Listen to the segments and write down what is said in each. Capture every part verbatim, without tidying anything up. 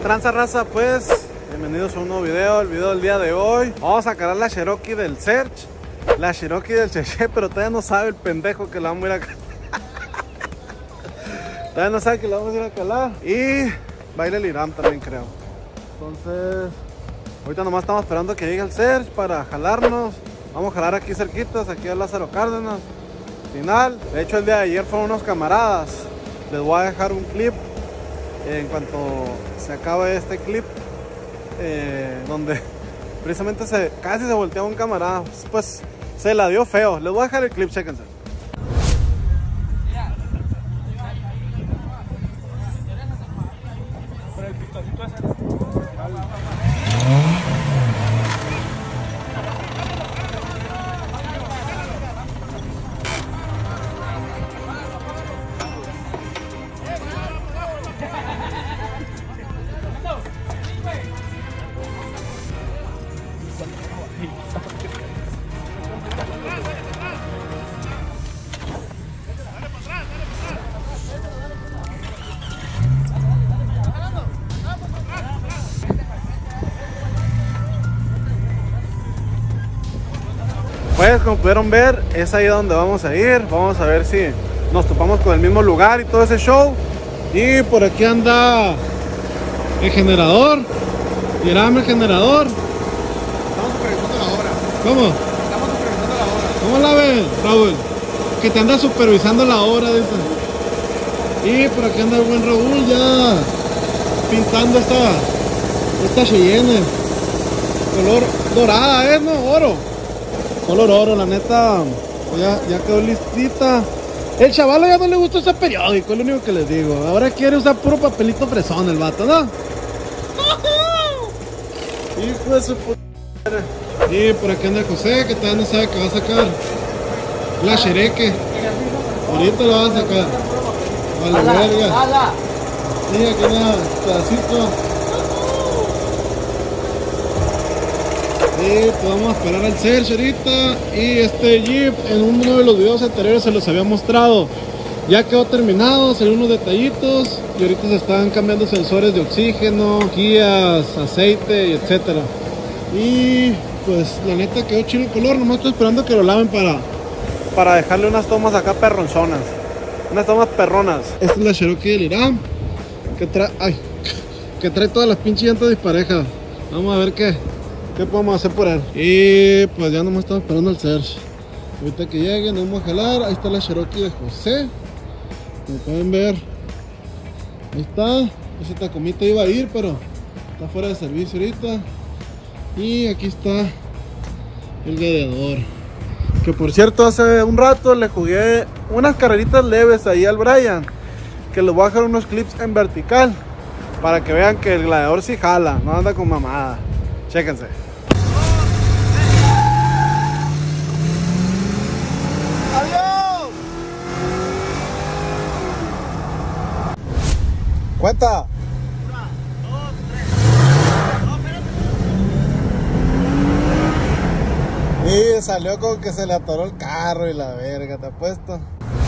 tranza, raza, pues bienvenidos a un nuevo video. El video del día de hoy vamos a cargar la Cherokee del Serge, la Cherokee del Cheche, pero todavía no sabe el pendejo que la vamos a ir a calar. Todavía no sabe que la vamos a ir a calar. Y va a ir el Iram también, creo. Entonces ahorita nomás estamos esperando que llegue el Serge para jalarnos. Vamos a jalar aquí cerquitas, aquí a Lázaro Cárdenas final. De hecho el día de ayer fueron unos camaradas. Les voy a dejar un clip en cuanto se acabe este clip, eh, donde precisamente se, casi se volteaba un camarada. Pues se la dio feo. Les voy a dejar el clip, chéquense. Pues como pudieron ver, es ahí donde vamos a ir. Vamos a ver si nos topamos con el mismo lugar y todo ese show. Y por aquí anda el generador. Mirame el generador. Estamos supervisando la obra. ¿Cómo? Estamos supervisando la obra. ¿Cómo la ves, Raúl? Que te anda supervisando la obra, dice. Y por aquí anda el buen Raúl ya pintando esta esta Cheyenne. Color dorada, ¿eh? No, oro. Color oro, la neta. Ya, ya quedó listita. El chaval ya no le gusta ese periódico, es lo único que les digo. Ahora quiere usar puro papelito fresón el vato, ¿no? Hijo de su puta. Y por aquí anda José, que todavía no sabe que va a sacar la Cherokee. Ahorita la va a sacar. Vale, verga. Y aquí anda pedacito. Y pues vamos a esperar al Serge ahorita. Y este Jeep en uno de los videos anteriores se los había mostrado. Ya quedó terminado, salieron unos detallitos. Y ahorita se están cambiando sensores de oxígeno, guías, aceite y etcétera. Y pues la neta quedó chido el color. Nomás estoy esperando que lo laven para Para dejarle unas tomas acá perronzonas. Unas tomas perronas. Esta es la Cherokee del Iram, Que trae, ay, que trae todas las pinches llantas disparejas. Vamos a ver qué ¿Qué podemos hacer por él? Y pues ya nomás estamos esperando al Serge. Ahorita que llegue nos vamos a jalar. Ahí está la Cherokee de José. Como pueden ver, ahí está. Ese tacomita iba a ir, pero está fuera de servicio ahorita. Y aquí está el gladiador. Que por cierto, hace un rato le jugué unas carreritas leves ahí al Brian. Que les voy a dejar unos clips en vertical para que vean que el gladiador sí jala, no anda con mamada. Chéquense. Cuenta. Una, dos, tres. No, y salió con que se le atoró el carro y la verga, ¿te apuesto?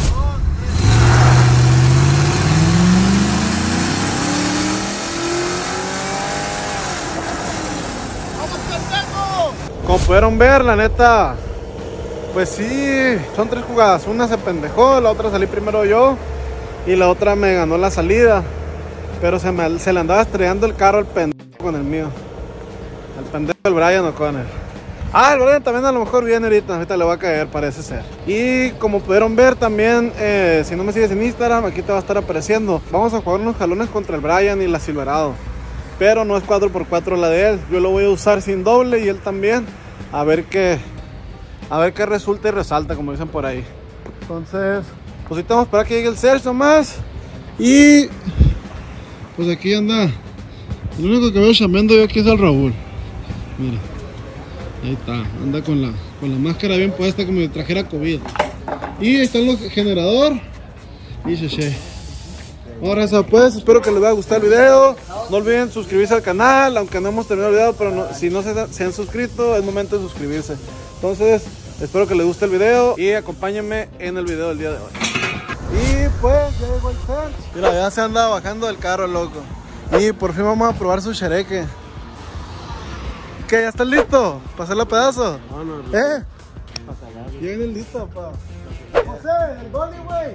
Como pudieron ver, la neta, pues sí, son tres jugadas. Una se pendejó, la otra salí primero yo y la otra me ganó la salida. Pero se, me, se le andaba estrellando el carro al pendejo con el mío. Al pendejo del Brian O'Connor. Ah, el Brian también a lo mejor viene ahorita. Ahorita le va a caer, parece ser. Y como pudieron ver también, eh, si no me sigues en Instagram, aquí te va a estar apareciendo. Vamos a jugar unos jalones contra el Brian y la Silverado. Pero no es cuatro por cuatro la de él. Yo lo voy a usar sin doble y él también. A ver qué, a ver qué resulta y resalta, como dicen por ahí. Entonces, pues ahorita vamos a esperar que llegue el Serge nomás. Y pues aquí anda. El único que veo chambeando yo aquí es el Raúl. Mira, ahí está, anda con la, con la máscara bien puesta como si trajera COVID. Y ahí está el generador. Y Cheche. Ahora eso pues, espero que les vaya a gustar el video. No olviden suscribirse al canal, aunque no hemos terminado el video, pero no, si no se, se han suscrito, es momento de suscribirse. Entonces, espero que les guste el video y acompáñenme en el video del día de hoy. Y pues, ya llegó el Serge. Mira, ya se anda bajando del carro, loco. Y por fin vamos a probar su chereque. ¿Qué? ¿Ya estás listo? ¿Para hacerle pedazo? No, no, no. ¿Eh? Ya viene listo, pa. José, el Dolly, güey.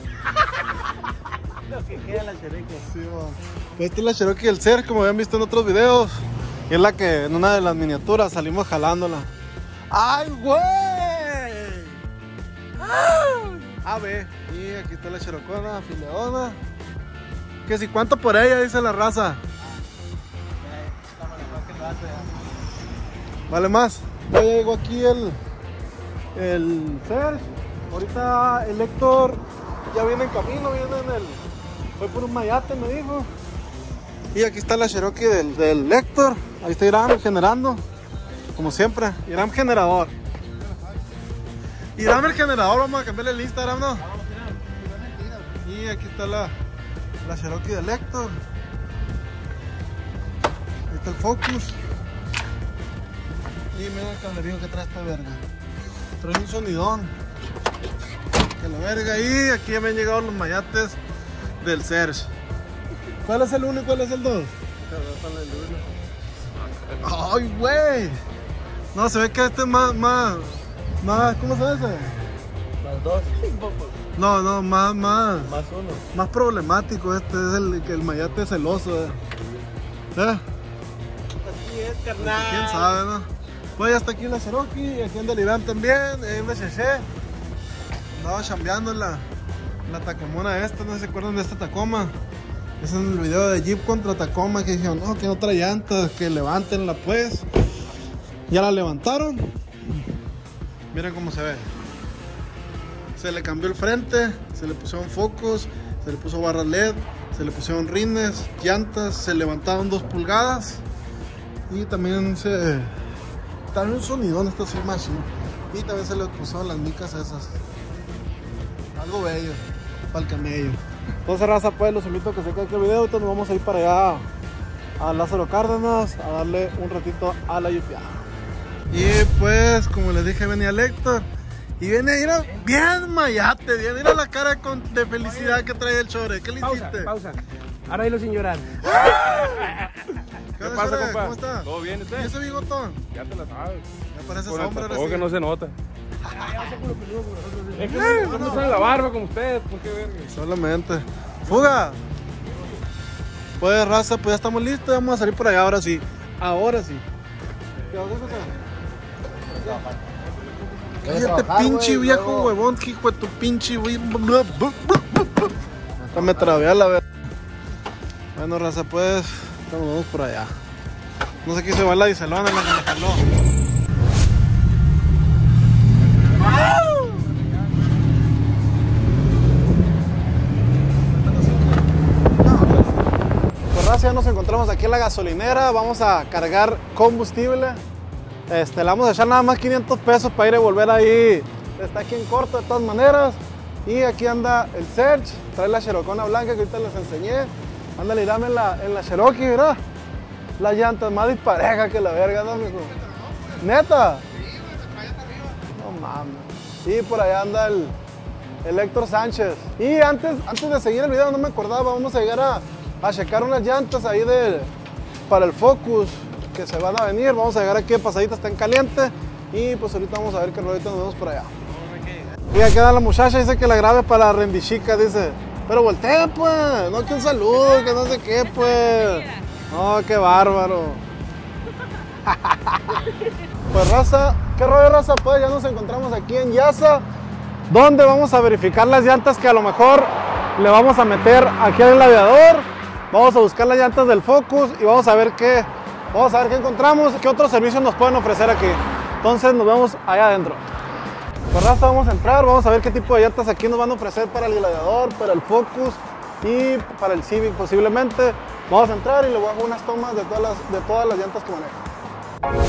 Lo que queda la chereque. Sí, man. Pues esta es la Cherokee del Ser, como habían visto en otros videos. Y es la que en una de las miniaturas salimos jalándola. ¡Ay, güey! A ver, y aquí está la Cherokona, fileona. Que si cuánto por ella, dice la raza. Vale más. Ya llegó aquí el el Serge. Ahorita el Héctor ya viene en camino, viene en el. Fue por un mayate, me dijo. Y aquí está la Cherokee del, del Héctor. Ahí está Irán generando. Como siempre, Irán generador. Irán el generador, vamos a cambiarle el Instagram, ¿no? Y aquí está la, la Cherokee del Héctor. Ahí está el Focus. Y mira el cablerío que trae esta verga. Trae un sonidón. Que la verga. Y aquí ya me han llegado los mayates del Serge. ¿Cuál es el uno y cuál es el dos? ¡Ay, güey! No, se ve que este es más, más, más, ¿cómo se dice? Las dos. No, no, más, más, Más uno. más problemático este, es el, el mayate celoso, eh. ¿Eh? Así es, carnal. ¿Quién sabe, no? Pues ya está aquí la Cherokee, y aquí anda el Irán también, ahí anda Cheche. Andaba chambeando en la, la Tacomona esta, no se acuerdan de esta Tacoma. Es en el video de Jeep contra Tacoma que dijeron, no, que no trae llantas, que levántenla pues. Ya la levantaron. Miren cómo se ve. Se le cambió el frente, se le pusieron focos, se le puso barra L E D, se le pusieron rines, llantas, se levantaron dos pulgadas. Y también se... También un sonidón, esta sí más chido. Y también se le pusieron las micas esas. Algo bello, para el camello. Entonces, raza, pues los invito a que se quede aquí el video. Ahorita nos vamos a ir para allá a Lázaro Cárdenas a darle un ratito a la lluvia. Y pues, como les dije, venía el Héctor. Y viene, mira, bien mayate, bien. Mira la cara con, de felicidad que trae el Chore. ¿Qué le Pausa, hiciste? pausa. Ahora dilo sin llorar. ¿Qué pasa, Chore? compa? ¿Cómo está? ¿Todo bien ¿Y usted? ese bigotón? Ya te la sabes. Me parece Con el sombra ahora tatuaje sí. que no se nota. Es que Eh, no, no. no sale la barba como usted, ¿por qué verga? Solamente. ¡Fuga! Pues, raza, pues ya estamos listos. Vamos a salir por allá ahora sí. Ahora sí. ¿Qué vas a hacer? Cállate, pinche viejo huevón, hijo de tu pinche güey. Me trabé a la vez. Bueno, raza, pues nos vamos por allá. No sé qué se va la diselona en la que me jaló. Pues raza, ya nos encontramos aquí en la gasolinera. Vamos a cargar combustible. Este, le vamos a echar nada más quinientos pesos para ir y volver ahí. Está aquí en corto de todas maneras. Y aquí anda el Serge, trae la Cherokona blanca que ahorita les enseñé. Anda, Irán en la, en la Cherokee, ¿verdad? Las llantas más disparejas que la verga, ¿no, mijo? ¿Neta? No mames. Y por allá anda el, el Héctor Sánchez. Y antes, antes de seguir el video, no me acordaba, vamos a llegar a, a checar unas llantas ahí de, para el Focus que se van a venir. Vamos a llegar aquí de pasadita, está en caliente. Y pues ahorita vamos a ver qué rolito nos vemos por allá. Y aquí anda la muchacha, dice que la grabe para la rendichica, dice. Pero voltea pues, no que un saludo, que no sé qué pues. No, qué bárbaro. Pues raza, ¿qué rollo raza? Pues ya nos encontramos aquí en Yasa, donde vamos a verificar las llantas que a lo mejor le vamos a meter aquí al aviador. Vamos a buscar las llantas del Focus y vamos a ver qué, vamos a ver qué encontramos, qué otros servicios nos pueden ofrecer aquí. Entonces nos vemos allá adentro. Pues raza, vamos a entrar, vamos a ver qué tipo de llantas aquí nos van a ofrecer para el Gladiador, para el Focus y para el Civic posiblemente. Vamos a entrar y le voy a hacer unas tomas de todas las, de todas las llantas que maneja.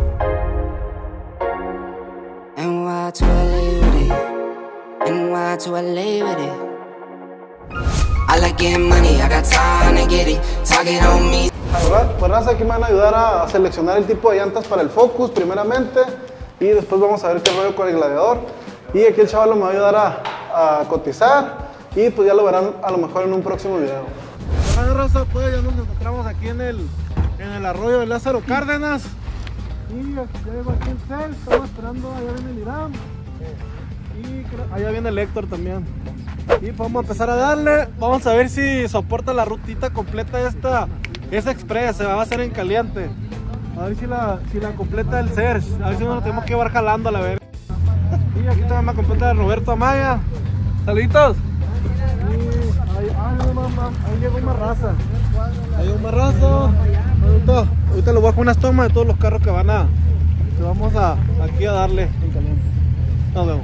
N Y to L A with it. N Y to L A with it. I like getting money, I got time to get it. Target on me. ¿Verdad? Pues raza, aquí me van a ayudar a seleccionar el tipo de llantas para el Focus primeramente. Y después vamos a ver qué rollo con el Gladiador. Y aquí el chaval me va a ayudar a, a cotizar. Y pues ya lo verán a lo mejor en un próximo video. Bueno, raza, pues ya nos encontramos aquí en el, en el arroyo de Lázaro Cárdenas. Y ya llegó aquí el Cel, estamos esperando, allá viene el Irán. Y creo, allá viene el Héctor también. Y pues vamos a empezar a darle. Vamos a ver si soporta la rutita completa esta. Es express, se va a hacer en caliente. A ver si la, si la completa el Serge. A ver si no nos tenemos que llevar jalando a la verga. Y aquí también me completa Roberto Amaya. Saluditos. Y ahí, ahí, mamá, ahí llegó una raza. Ahí llegó una raza. Ahorita, ahorita les voy a hacer unas tomas de todos los carros que van a. Que vamos a aquí a darle en caliente. Nos vemos.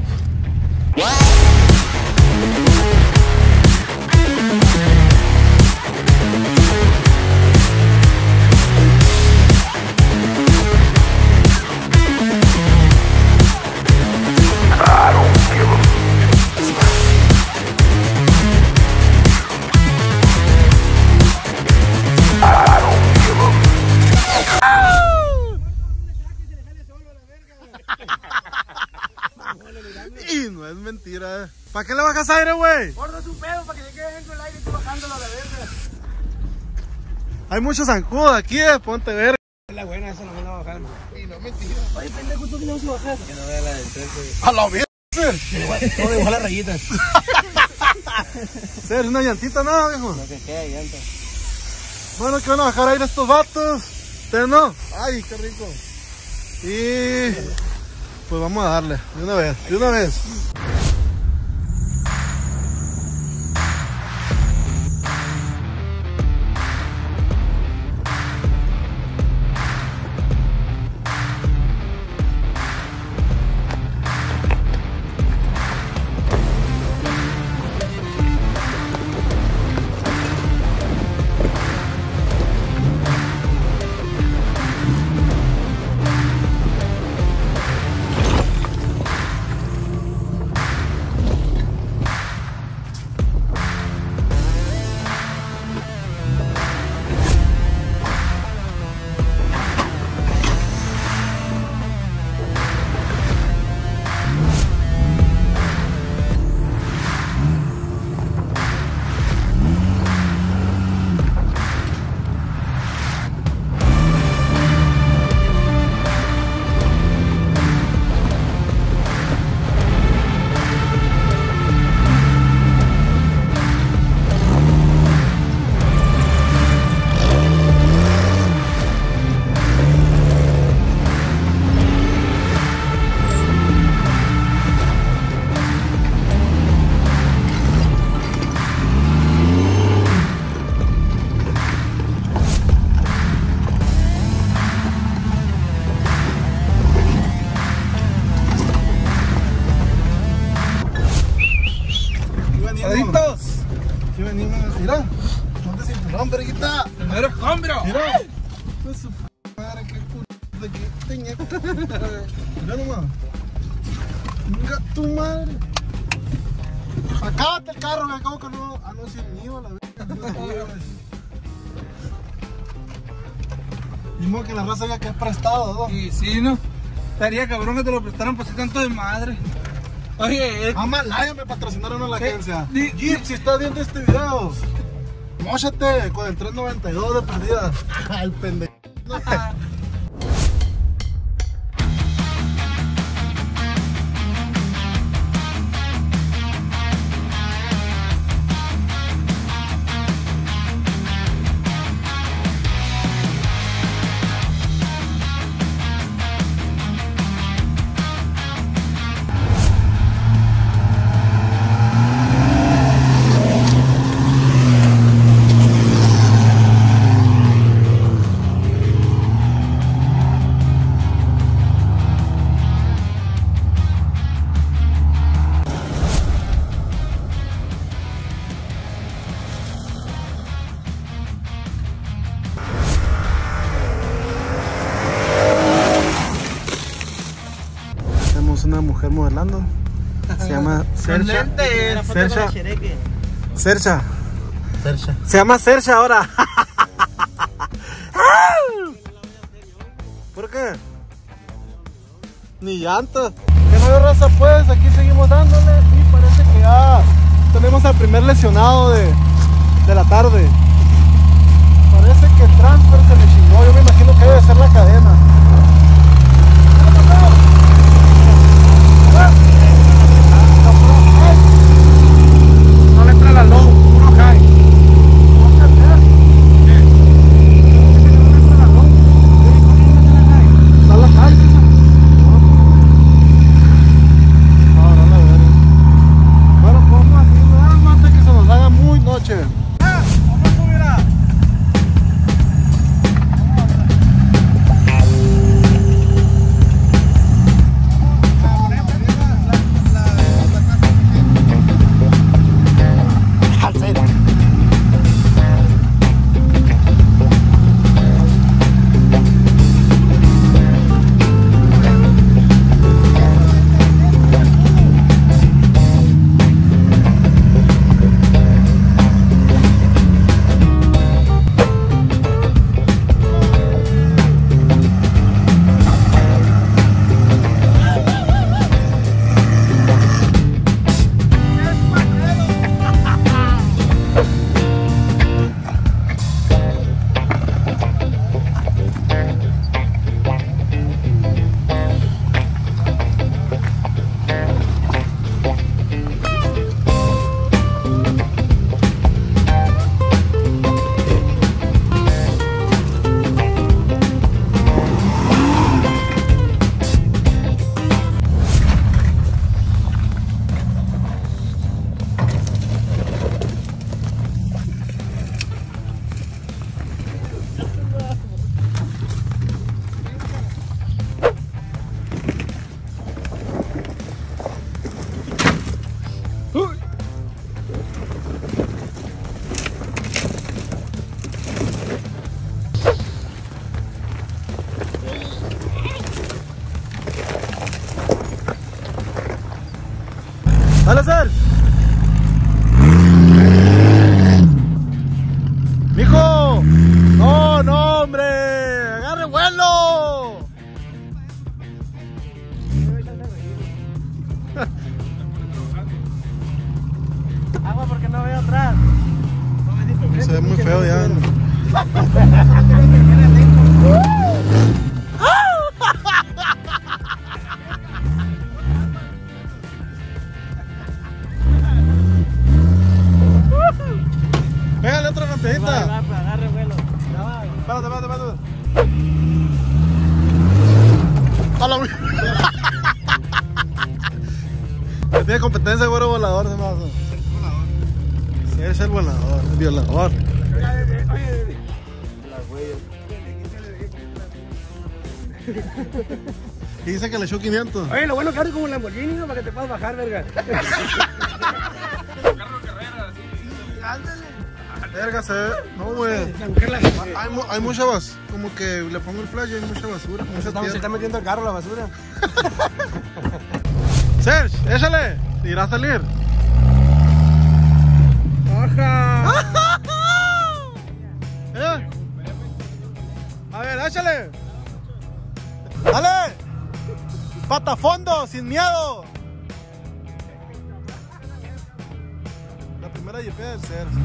Y no es mentira. ¿Para qué le bajas aire, güey? Gordo es un pedo para que se quede dentro del aire y tú bajándolo a la verga. Hay muchos zancudos aquí, eh. Ponte ver. Es la buena, eso no me la va a bajar. Y no es mentira. Oye, pendejo, ¿tú qué le vas a bajar? Que no vea la del frente. A la verga. Todo dibujó las rayitas. ¿Es una llantita nada, viejo? Lo que queda, llanta. Bueno, que van a bajar aire estos vatos. ¿Ustedes no? Ay, qué rico. Y pues vamos a darle, de una vez, de una vez. ¡Adictos! ¿Qué venimos? Mira, ponte cinturón, verguita. ¡Primero escombro! Mira, pues su madre, qué culo de que tenía. Mira nomás. Venga tu madre. Acábate el carro, me acabo que no. Ah, no, si es mío, la verga. Mismo que la raza ya que es prestado, ¿no? Y sí, ¿no? Estaría cabrón que te lo prestaran por ser tanto de madre. Oye, eh, Amalaya me patrocinaron a la ¿Qué? agencia. Di- Jeep, si estás viendo este video, móchate con el tres noventa y dos de perdida. El pendejo. Una mujer modelando, se llama Sercha. Sercha. Sercha. Sercha. Se llama Sercha ahora. ¿Por qué? Ni llantas. Que no hay raza, pues aquí seguimos dándole y parece que ya tenemos al primer lesionado de, de la tarde. Parece que el transfer se le chingó. Yo me imagino que debe ser la cadena. No le entra la low, puro high. ¿Está la high? No, no la veo. Bueno, vamos a seguir nada antes que se nos haga muy noche. ¡Dale, Ser! ¡Mijo! ¡No, no, hombre! ¡Agarre vuelo! Agua porque no veo atrás. Se ve muy feo ya. Pégale otra rampedita. Agarre vuelo. Espérate, espérate, espérate. ¡Hala, güey! Tiene competencia, güero volador, se me hace. Sí, es el volador, el violador. Y dice que le echó quinientos. Oye, lo bueno que abre como un Lamborghini, ¿no? Para que te puedas bajar, verga. Carro de carrera, así. Ándale. Verga, se ve. No, güey. Hay, mu- hay mucha basura. Como que le pongo el flash y hay mucha basura. Mucha Estamos, se tierra. está metiendo el carro a la basura. Serge, échale. Te irá a salir. ¡Oja! ¿Eh? A ver, échale. ¡Dale! ¡Patafondo! ¡Sin miedo! La primera jipea del Serge.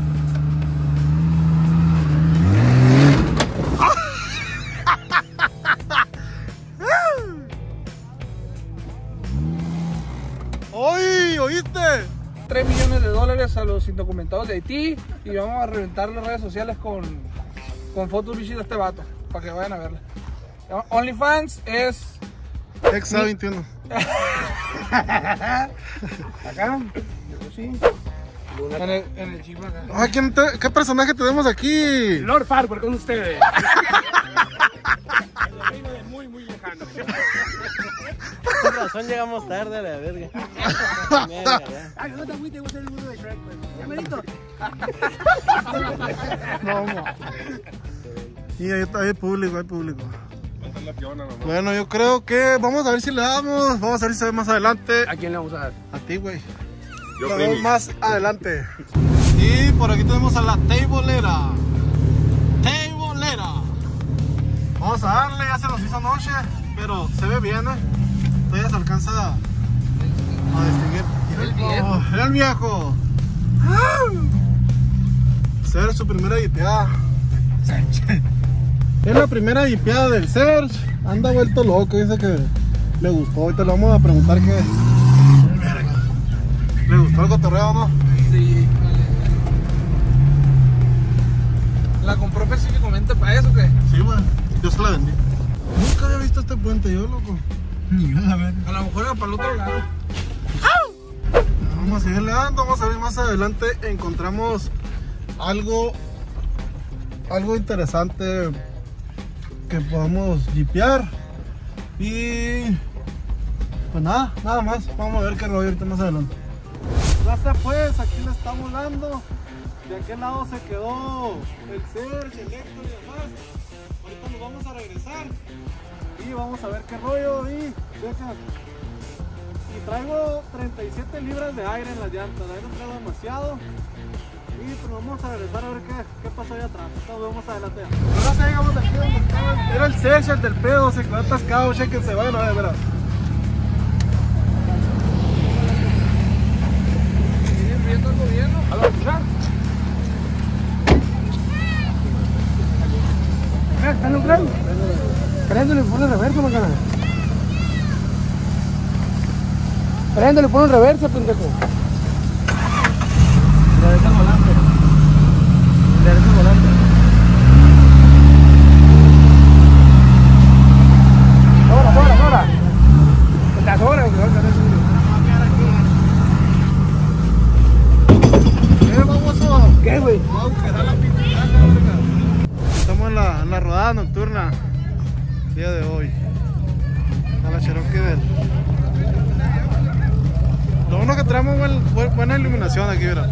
¡Oy! ¿Oíste? tres millones de dólares a los indocumentados de Haití y vamos a reventar las redes sociales con, con fotos bichis de este vato para que vayan a verla. OnlyFans es Exa veintiuno. acá, sí, en el, en el chip acá. Ay, ¿quién te- ¿qué personaje tenemos aquí? Lord Farquhar con ustedes. de muy, muy lejano. Con razón llegamos tarde a la verga. Verga, ya. Ay, no te agüites, voy a ser el burro de Shrek, pues. Ya merito. No, no. Y ahí hay público, hay público. Bueno, yo creo que vamos a ver si le damos. Vamos a ver si se ve más adelante. ¿A quién le vamos a dar? A ti, güey. Lo vemos más adelante. Y por aquí tenemos a la tableera. Tableera. Vamos a darle, ya se nos hizo noche, pero se ve bien, ¿eh? Todavía se alcanza a, a distinguir. El viejo. Era el viejo. Ser su primera jipeada. Es la primera jipeada del Serge. Anda vuelto loco, dice que le gustó. Ahorita le vamos a preguntar qué. ¿Le gustó el cotorreo o no? Sí, ¿la compró específicamente para eso o qué? Sí, güey. Yo se la vendí. Nunca había visto este puente yo, loco. Ni a ver. A lo mejor era para el otro lado. Vamos a seguirle dando, vamos a ver más adelante. Encontramos algo algo interesante que podamos jipear. Y pues nada, nada más. Vamos a ver qué rollo ahorita más adelante. Gracias pues, aquí le estamos dando. De aquel lado se quedó el Serge, el Héctor y demás. Ahorita nos vamos a regresar y vamos a ver qué rollo. Y deja. Y traigo treinta y siete libras de aire en las llantas, ahí no traigo demasiado. Y pues vamos a regresar a ver qué, qué pasó ahí atrás. Nos vemos adelante. Ahora sí, llegamos aquí donde estaba. Era el Serge, el del pedo, se quedó atascado, chequense, vayan a ver, verás. ¿Siguen viendo el gobierno? ¿A lo escuchar? ¿Están logrando? Préndele y pone reversa, macana. Préndele y pone reversa, pendejo. Reversa el volante. Reversa el volante. Sobra, sobra, sobra. Está sobra, güey. ¿Qué, baboso? ¿Qué, güey? Estamos en la, en la rodada nocturna día de hoy a la Cherokee del. Lo bueno que tenemos buen, buena iluminación aquí, mira.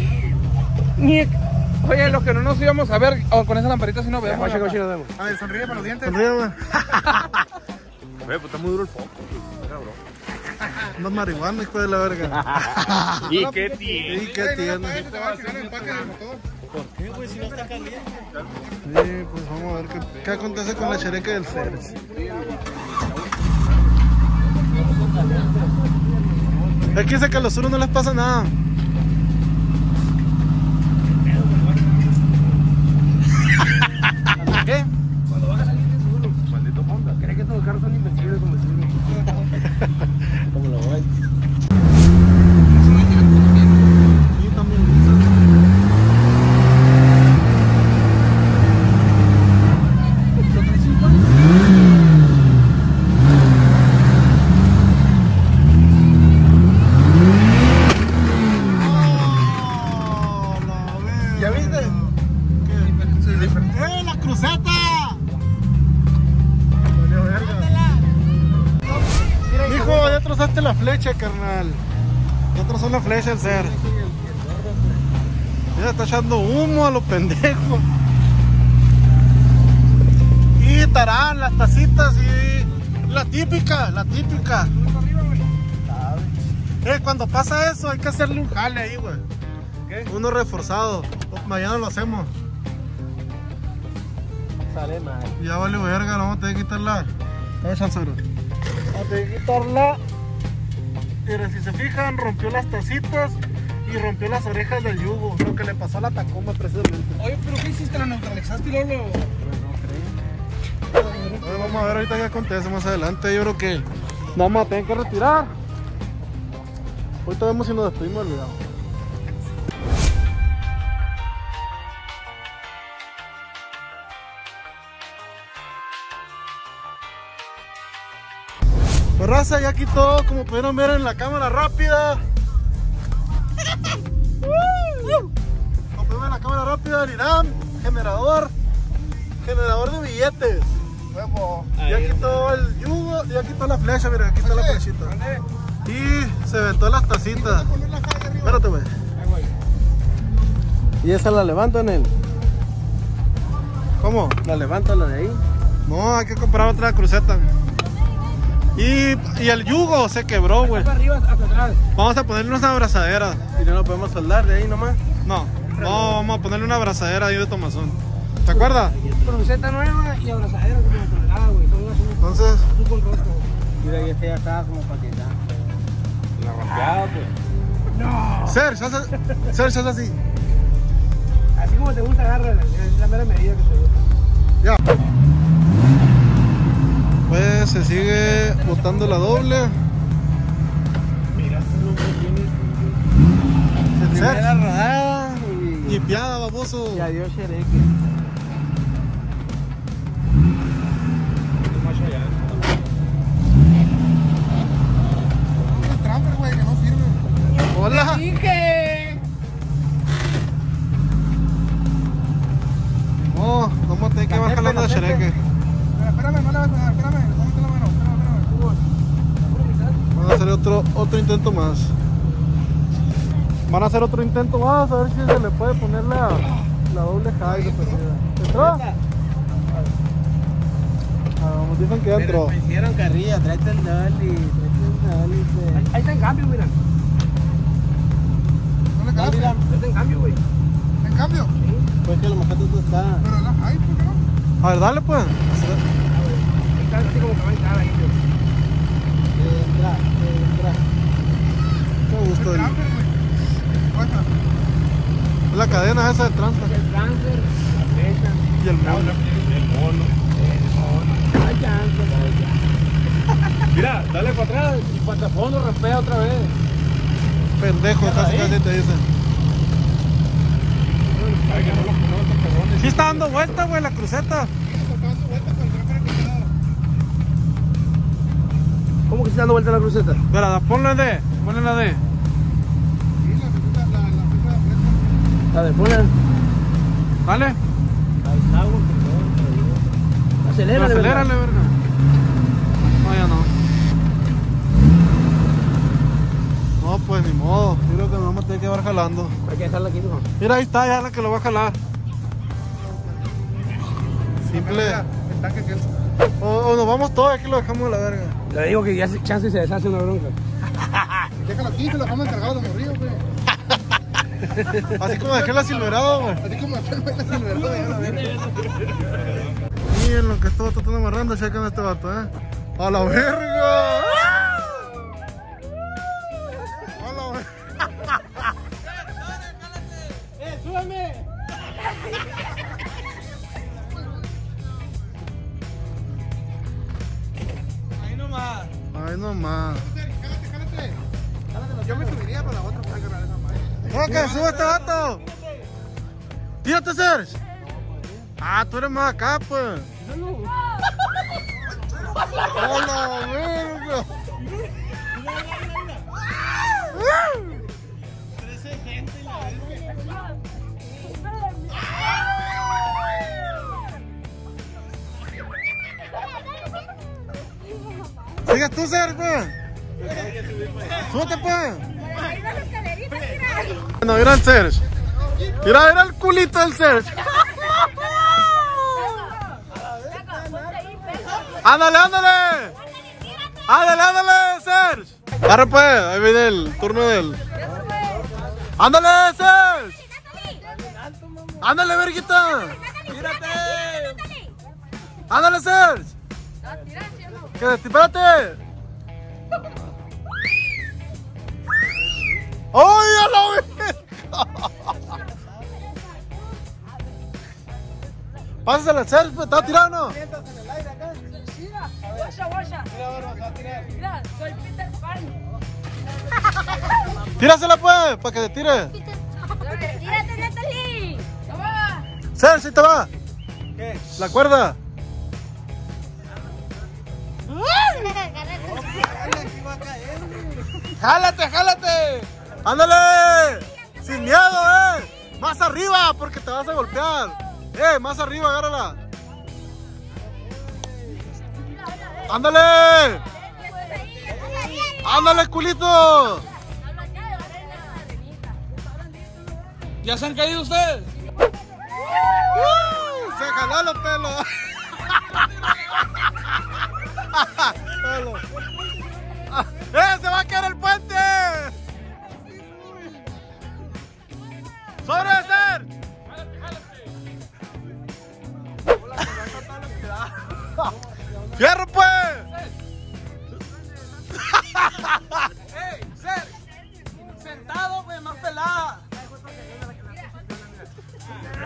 Oye, los que no nos íbamos a ver oh, con esa lamparita si no vemos. Coche, coche, nos vemos. A ver, sonríe para los dientes. Sonríe, güey. Güey, pues está muy duro el foco, cabrón. No marihuana, hijo de la verga. ¿Y qué tiene? ¿Y qué tiene? ¿Por qué, güey? Si no está caliente. Sí, pues vamos a ver qué, qué acontece con la Cherokee del Serge. Aquí dice que a los suros no les pasa nada. ¿Qué? Cuando van a salir de su uno. Maldito Honda. ¿Crees que todos los carros son invencibles como el suyo? Como lo voy. Sí, también dice. ¿Ya viste? ¡Eh, la cruceta! Hijo, ya trozaste la flecha, carnal. Ya trozó la flecha el ser. Ya está echando humo a los pendejos. Y tarán las tacitas y la típica, la típica. Eh, cuando pasa eso hay que hacerle un jale ahí, güey. Uno reforzado. Mañana lo hacemos. Sale mal. Ya vale verga, no vamos a tener que quitarla. A chancero. Vamos a tener que quitarla. Pero si se fijan, rompió las tacitas y rompió las orejas del yugo. Lo que le pasó a la Tacoma precisamente. Oye, ¿pero qué hiciste? ¿Lo neutralizaste y luego lo...? Bueno, vamos a ver ahorita qué acontece más adelante. Yo creo que nos vamos a tener que retirar. Ahorita vemos si nos despedimos del video. Pues raza, ya quitó, como pudieron ver en la cámara rápida. Como pudieron ver en la cámara rápida, el Irán, generador, generador de billetes. Ya quitó el yugo, ya quitó la flecha, mira, aquí está la flechita. Y se aventó las tacitas. Espérate, güey. ¿Y esa la levanto en él? ¿Cómo? ¿La levanto la de ahí? No, hay que comprar otra cruceta. Y, y el yugo se quebró, güey. Para arriba, hacia atrás. Vamos a ponerle una abrazadera. ¿Y no lo podemos soldar de ahí nomás? No, no, vamos a ponerle una abrazadera ahí de tomazón. ¿Te acuerdas? Cruceta nueva y abrazadera como de tonelada, güey. Son unas un Entonces, con rosco. Mira, ahí este ya estaba como para quitar. La rompeada, pues. No. Serge, haz, Serge, haz así. Así como te gusta, agárrala. Es la mera medida que te gusta. Ya. Pues se sigue botando la doble. Primera rodada y... Limpiada, baboso. Y adiós, Xereque. Tramper, güey, que no sirve. Hola. ¡Dije! No, no me tengo que bajar jalando de Xereque. Espérame, no le vas a dar, espérame. Póngate la mano, espérame, espérame. Van a hacer otro, otro intento más. Van a hacer otro intento más, a ver si se le puede poner la, la doble high de perdida. ¿Entró? Ah, nos dicen que ya entró. Me hicieron carrilla, tráete el dolly, tráete el dolly. Ahí, ahí está en cambio, mira. No le cagaste. Ahí está en cambio, güey. En cambio. Pues que lo mejor tú está. Pero la hay, ¿por qué no? A ver, dale pues. Está así como que va a entrar ahí, güey. Entra, entra. Me gusta El el- tramper, güey. Cuesta. la cadena esa de transfer El transfer, la flecha. y el mono. Hay chance, hay chance. Mira, dale para atrás y para fondo, raspea otra vez. Pendejo, casi casi te dicen. Ay, que no los conozco, cabrones. Sí está dando vuelta, güey, la cruceta. ¿Cómo que se está dando vuelta la cruceta? Espera, ponle D, ponle la D. La de poner. Dale. Ahí está, güey, perdón. Acelérale, Acelérale, ¿verdad? verga. No, ya no. No, pues ni modo. Yo creo que me vamos a tener que llevar jalando. Hay que dejarla aquí, ¿no? Mira, ahí está ya la que lo va a jalar. Simple. El tanque que él. O, o nos vamos todos, aquí lo dejamos a la verga. Le digo que ya se chance se deshace una bronca. Déjalo aquí, que lo dejamos encargado de morrillo, güey. Así como dejé la Silverado, güey. Así como aquel güey la Silverado, ya la verga. Miren lo que este vato está amarrando, chequen a este vato, eh. ¡A la verga! ¡A la verga! ¡Eh, súbeme! Ahí nomás. Ay, no más. Jálate, jálate. Yo me subiría para la otra para agarrar esa madre. ¡Oca, sube este vato! ¡Tírate, Serge! Ah, tú eres más acá, pues. ¡A la verga! ¿Sigues tú, Serge, pues? ¡Súbete, pues! Bueno, mira el Serge. Mira, mira el culito del Serge. ¡Ándale, ándale! ¡Ándale, ándale, Serge! Arre pues, ahí viene el turno de él. ¡Ándale, Serge! ¡Ándale, verguita! ¡Ándale, Serge! ¿Qué? ¡Espérate! ¡Ay, a la verga! Pásale al Serge, pues, ¿está tirado o no? Guacha, guacha. Mira, soy Peter Pan. Tírasela, pues, para que te tire. Tírate, Natalie. Toma. Serge, ¿sí te va? ¿Qué? ¿La cuerda? ¡Jálate, jálate! ¡Ándale! ¡Sin miedo, eh! ¡Más arriba, porque te vas a golpear! ¡Eh, más arriba, agárrala! ¡Ándale! ¡Ándale, culito! ¿Ya se han caído ustedes? ¡Uh! ¡Se jaló los pelos! Pelo. ¡Eh, se va a caer el puente! ¡Sobre ser! ¡Fierro, pues! ¡Ey, Ser! Sentado, güey, más pelada.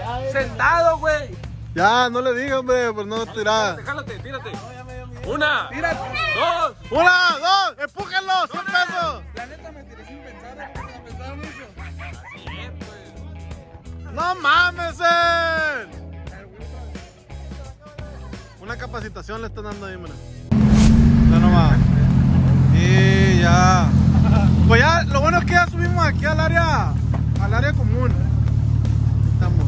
Sentado, güey. Ya, no le digas, hombre, pues no tirar. Jálate, tírate. Una, Tírate. dos. Una, dos, empújenlo, cien pesos. La neta me tiré sin pensar, sin pensar mucho. No mames, eh. Una capacitación le están dando ahí, mira. Ya nomás. Y ya. Pues ya, lo bueno es que ya subimos aquí al área, al área común. Estamos.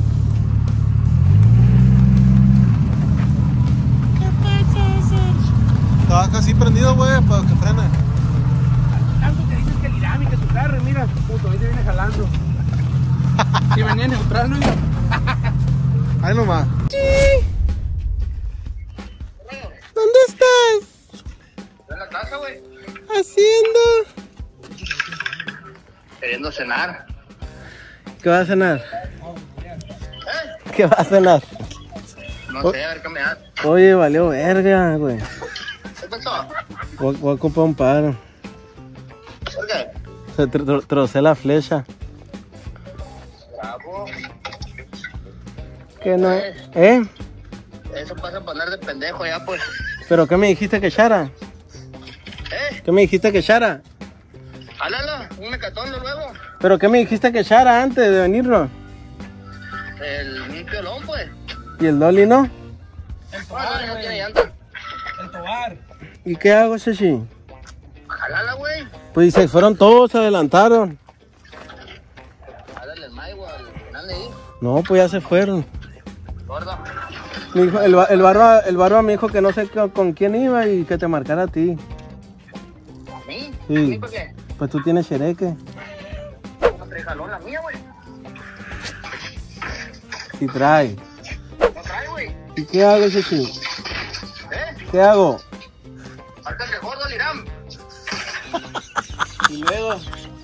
Estaba casi prendido, güey, para que frene. Tanto te dices que el Irami, que su carro, y mira, puto, ahí te viene jalando. Si venía neutral, ¿no? Ahí nomás. ¿Dónde estás? En la casa, güey. Haciendo. Queriendo cenar. ¿Qué vas a cenar? ¿Eh? ¿Qué vas a cenar? No sé, a ver qué me da. Oye, valió verga, güey. ¿Qué pasó? Voy, voy a comprar un paro. ¿Por qué? Se tro tro trocé la flecha. Bravo. ¿Qué no? ¿Eh? Eso pasa por andar de pendejo ya, pues. ¿Pero qué me dijiste que echara? ¿Eh? ¿Qué me dijiste que echara? Hálala, un mecatón luego. ¿Pero qué me dijiste que echara antes de venirnos? El un piolón, pues. ¿Y el dolly no? El No, tobar, no, no güey. tiene llanta. El tobar. ¿Y qué hago, Chechi? Jálala, güey. Pues se fueron todos, se adelantaron. Jálale el maigo al final de ahí. No, pues ya se fueron. Gordo. Me dijo, el, ba- el, barba, el barba me dijo que no sé con, con quién iba y que te marcara a ti. ¿A mí? Sí. ¿A mí por qué? Pues tú tienes chereque. No trae jalón la mía, güey. Sí trae. No trae, güey. ¿Y qué hago, Chechi? ¿Eh? ¿Qué hago? Falta el de gordo al Irán. Y luego...